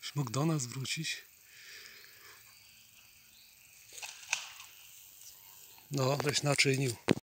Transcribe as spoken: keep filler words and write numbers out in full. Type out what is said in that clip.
Już mógł do nas wrócić. No, żeś naczynił.